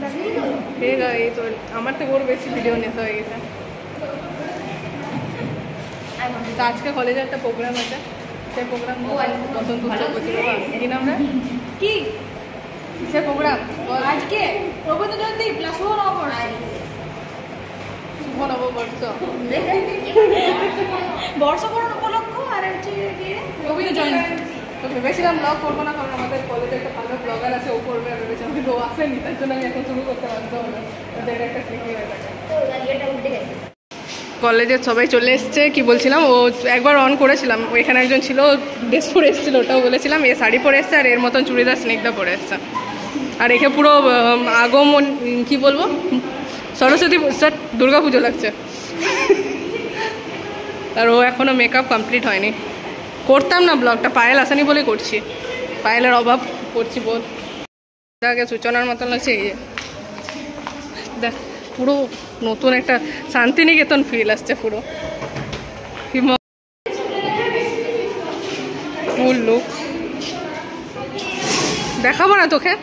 ঠিক আছে, এই তো আমার থেকে ওর বেশি ভিডিও নিতে হয়ে গেছে। তো আজকে কলেজে একটা প্রোগ্রাম আছে, সেই প্রোগ্রাম বসন্ত উৎসব করছি। কি নাম রে? কি সে প্রোগ্রাম? আজকে রবীন্দ্র জয়ন্তী প্লাস শুভ নববর্ষ। শুভ নববর্ষ বর্ষবরণ উপলক্ষ আর হচ্ছে রবীন্দ্র জয়ন্তী। তো ভেবেছিলাম ব্লগ করবো না, কারণ আমাদের কলেজে একটা ভালো ব্লগার আছে, ও করবে ভেবেছিলাম, কিন্তু ও আসেনি, তার জন্য আমি এখন শুরু করতে পারতো না। ওদের একটা স্মৃতি হয়ে থাকে। কলেজের সবাই চলে এসছে। কি বলছিলাম, ও একবার অন করেছিলাম, এখানে একজন ছিল ড্রেস পরে এসেছিলো, ওটাও বলেছিলাম। এ শাড়ি পরে এসছে আর এর মতন চুড়িদার স্নেকদা পরে এসছে। আর একে পুরো আগমন কি বলবো, সরস্বতী দুর্গা পুজো লাগছে। আর ও এখনও মেকআপ কমপ্লিট হয়নি। করতাম না ব্লগটা, পায়েল আসেনি বলে করছি, পায়েলের অভাব করছি বোধ। আগে সূচনার মতন লাগছে। এই যে দেখ, পুরো নতুন একটা শান্তিনিকেতন ফিল আসছে পুরো। ফুল লুক দেখাবো না তোকে।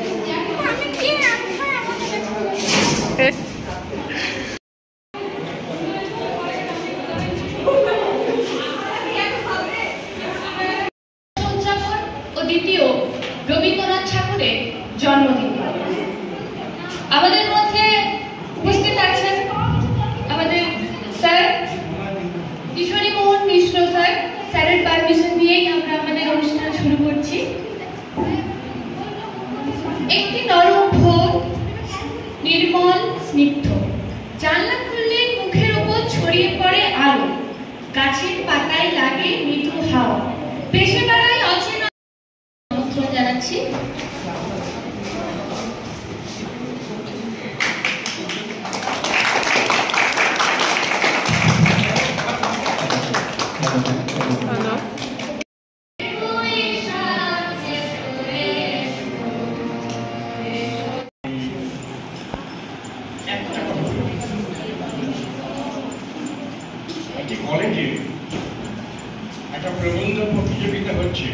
দ্বিতীয় রবীন্দ্রনাথ ঠাকুরের জন্মদিন। আমাদের মধ্যে উপস্থিত আছেন আমাদের স্যার কিশোরী মোহন মিশ্র স্যার। স্যারের পারমিশন দিয়েই আমরা আমাদের অনুষ্ঠান শুরু করছি। একটি নরম ভোর, নির্মল স্নিগ্ধ, জানলা খুললে মুখের উপর ছড়িয়ে পড়ে আলো, গাছের পাতায় লাগে মৃদু হাওয়া, ভেসে বেড়ায় অচেনা। আমন্ত্রণ জানাচ্ছি। কলেজে একটা প্রবন্ধ প্রতিযোগিতা হচ্ছে,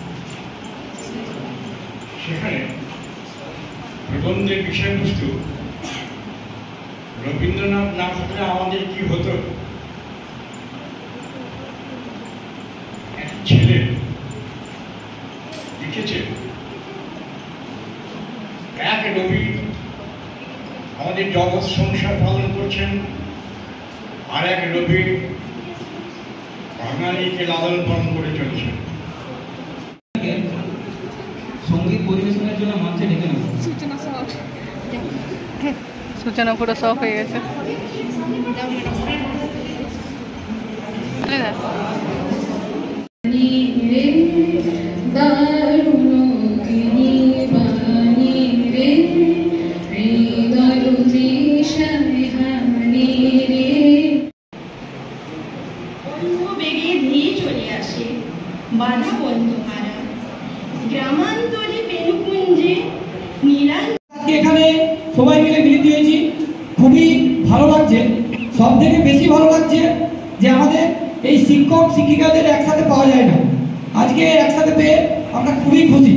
সেখানে প্রবন্ধের বিষয়বস্তু রবীন্দ্রনাথ না থাকলে আমাদের কি হতো। এক ছেলে লিখেছে, এক রবি আমাদের জগৎ সংসার পালন করছেন, আর এক রবি বাঙালিকে লালন পালন করে চলছে। সঙ্গীত পরিবেশনের জন্য মঞ্চে ডেকে নেব। সূচনা পুরো শখ হয়ে গেছে। এখানে সবাই মিলে মিলিত হয়েছি, খুবই ভালো লাগছে। সব থেকে বেশি ভালো লাগছে যে আমাদের এই শিক্ষক শিক্ষিকাদের একসাথে পাওয়া যায় না, আজকে একসাথে পেয়ে আমরা খুবই খুশি।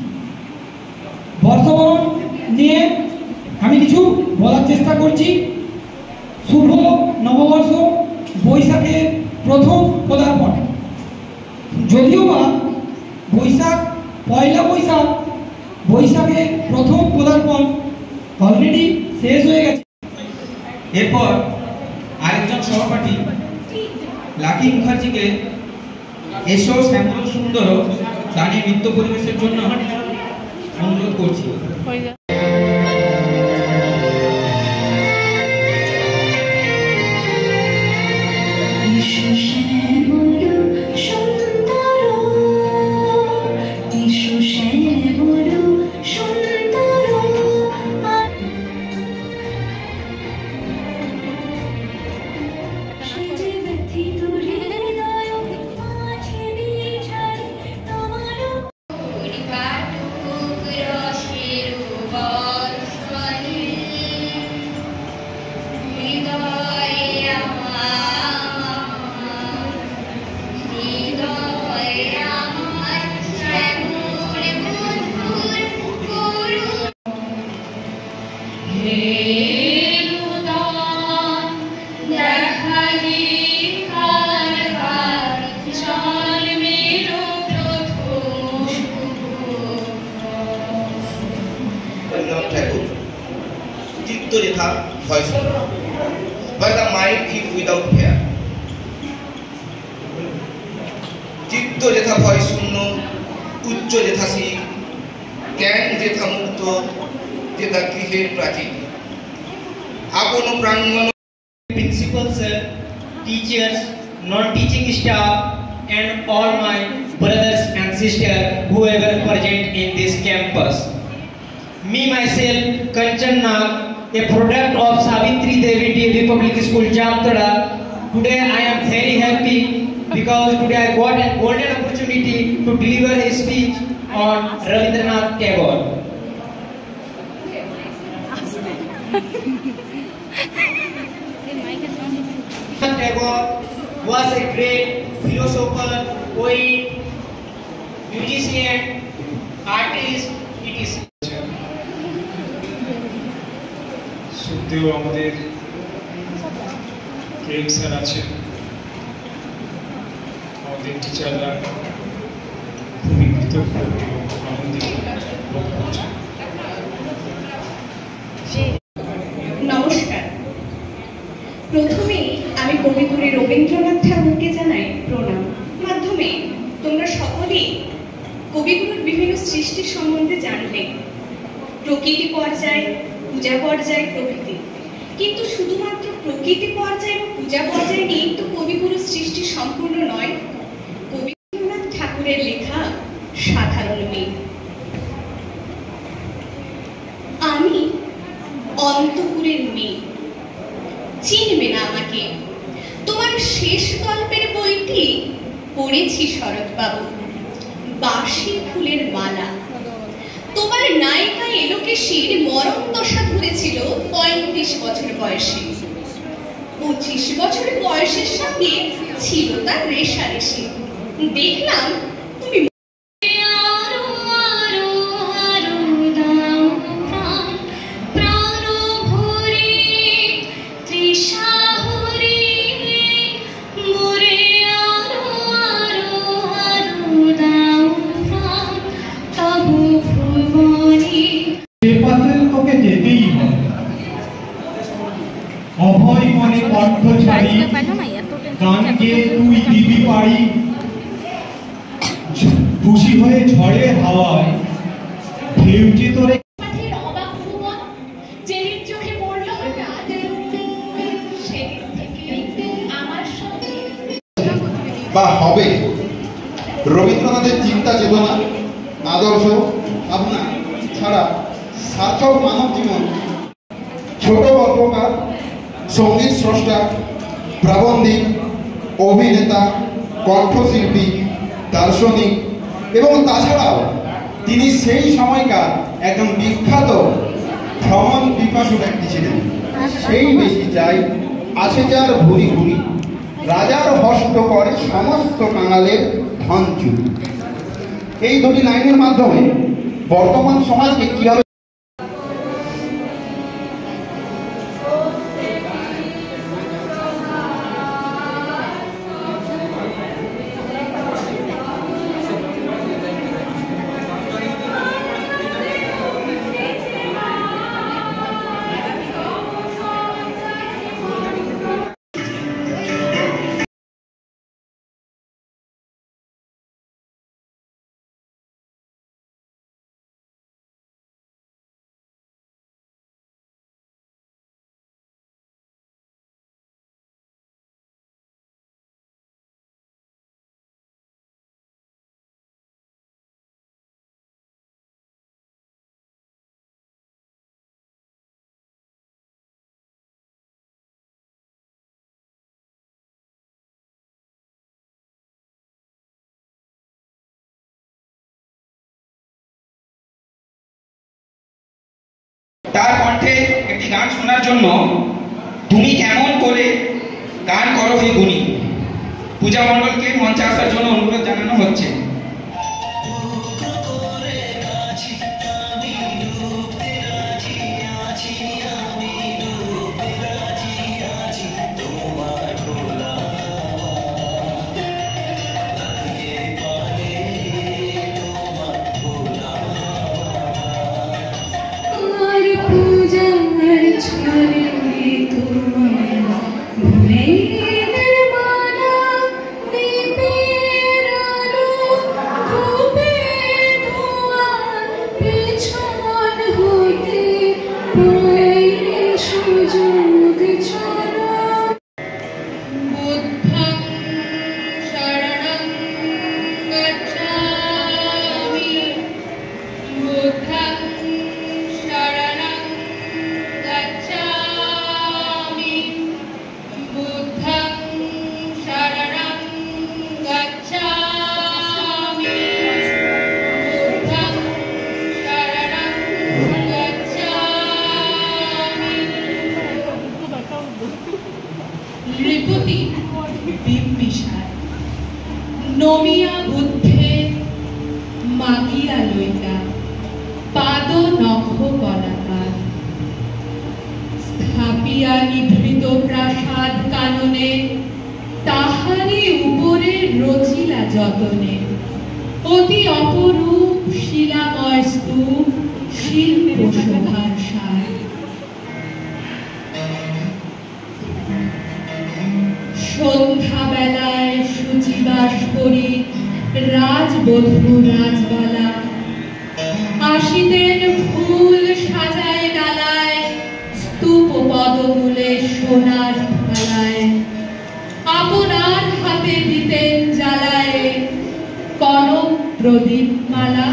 বর্ষবরণ নিয়ে আমি কিছু বলার চেষ্টা করছি। শুভ নববর্ষ, বৈশাখের প্রথম পদার্পণ। যদিও বা বৈশাখ, পয়লা বৈশাখ, বৈশাখের প্রথম পদার্পণ অলরেডি শেষ হয়ে গেছে। এরপর আরেকজন সহপাঠী লাকি মুখার্জিকে এসো শ্যামল সুন্দর গানে নৃত্য পরিবেশের জন্য অনুরোধ করছি। হে উদার দেখা দীক্ষার কার জন্মের প্রথম Rabindranath Thakur Chittarekha voice by the mind is without fear চিত্ত যেথা ভয় শূন্য উচ্চ যেথা শিখ জ্ঞান যেথা মুক্ত যেথা গৃহের প্রাচীন আপন প্রাঙ্গণ Principal sir, teachers, non-teaching staff, and all my brothers and sisters who are present in this campus. Me myself, Kanchan Nag, a product of Savitri Devi Devi Public School, Jamtara. Today I am very happy because today I got a golden opportunity to deliver a speech on Rabindranath Tagore. Tagore was a great philosopher, poet, musician, artist, etc. সত্যিও আমাদের প্রেম sir আছেন, আমাদের টিচাররা খুবই কৃতজ্ঞ এবং আনন্দিত বোধ করছেন। নমস্কার। প্রথমেই আমি কবিগুরু রবীন্দ্রনাথ ঠাকুরকে জানাই প্রণাম। মাধ্যমে তোমরা সকলেই কবিগুরুর বিভিন্ন সৃষ্টি সম্বন্ধে জানলে, প্রকৃতি পর্যায়, পূজা পর্যায় প্রভৃতি। কিন্তু শুধুমাত্র প্রকৃতি পর্যায় বা পূজা পর্যায় নিয়েই তো কবিগুরুর সৃষ্টি সম্পূর্ণ নয়। রবীন্দ্রনাথ ঠাকুরের লেখা সাধারণ মেয়ে। আমি অন্তপুরের মেয়ে, চিনবে না আমাকে। তোমার শেষ গল্পের বইটি পড়েছি শরৎবাবু, বাসি ফুলের মালা। তোমার নায়িকা এলোকেশীর মরণ দশা ধরেছিল 35 বছর বয়সে। 25 বছর বয়সের সঙ্গে ছিল তার রেশারেশি। দেখলাম তুমি তোকে যেতেই হবে। অভয় মনে কণ্ঠ ছাড়ি গানকে তুই দিবি পারি, খুশি হয়ে ঝড়ে হাওয়ায় ঢেউটি তোরে। বা হবে রবীন্দ্রনাথের চিন্তা চেতনা, আদর্শ, ভাবনা ছাড়া সার্থক মানব জীবন। ছোট গল্পকার, সঙ্গীত স্রষ্টা, প্রাবন্ধিক, অভিনেতা, কণ্ঠশিল্পী, দার্শনিক এবং তাছাড়াও তিনি সেই সময়কার একজন বিখ্যাত ভ্রমণ পিপাসু ব্যক্তি ছিলেন। সেই বেশি চাই আছে যার ভুরি ভুরি, রাজার হস্ত করে সমস্ত কাঙালের ধন চুরি। এই দুটি লাইনের মাধ্যমে বর্তমান সমাজকে কিভাবে তার কণ্ঠে একটি গান শোনার জন্য তুমি কেমন করে গান করো হে গুণী, পূজা মণ্ডলকে মঞ্চে আসার জন্য অনুরোধ জানানো হচ্ছে। রাজি আছি নমিয়া বুদ্ধে মাগিয়া লইলা পাদ নখ কলাকার স্থাপিয়া নিভৃত প্রাসাদ কাননে তাহারি উপরে রচিলা যতনে অতি অপরূপ শিলাময় স্তূপ শিল্প শোভার সার সন্ধ্যা বেলায় শুচিবাস করি রাজবধূ রাজবালা আসিতেন ফুল সাজায় ডালায় স্তূপ পদমূলে সোনার থালায় আপনার হাতে দিতেন জ্বালায় কনক প্রদীপ মালা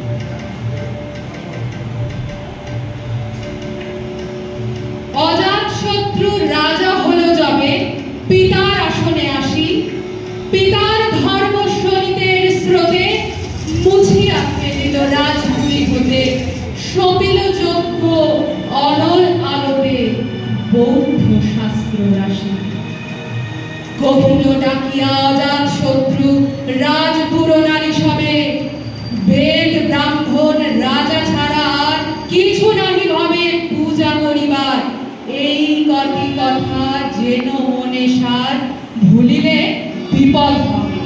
অজাতশত্রু রাজা হলো যবে পিতার আসনে আসি পিতার ধর্ম শোনিতের স্রোতে মুছিয়া ফেলিল রাজভূমি হতে সপিল যজ্ঞ অনল আলোতে বৌদ্ধ শাস্ত্র রাশি কহিল ডাকিয়া অজাতশত্রু রাজপুর নারী সবে বেদ ব্রাহ্মণ রাজা ছাড়া আর কিছু নাহি ভাবে পূজা করিবার এই কটি কথা যেন মনে সার ভুলিলে বিপদ হবে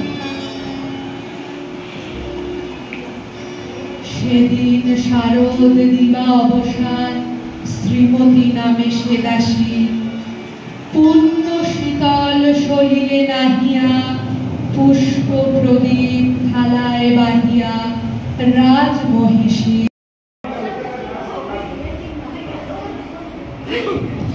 সেদিন শারদ দিবা অবসান শ্রীমতী নামে সে দাসী পূর্ণ শীতল সলিলে নাহিয়া পুষ্প প্রদীপ থালায় বাহিয়া রাজমহিষী